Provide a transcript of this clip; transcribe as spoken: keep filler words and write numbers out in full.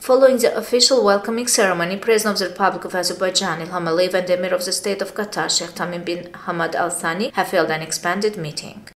Following the official welcoming ceremony, President of the Republic of Azerbaijan Ilham Aliyev and Emir of the State of Qatar Sheikh Tamim bin Hamad Al Thani have held an expanded meeting.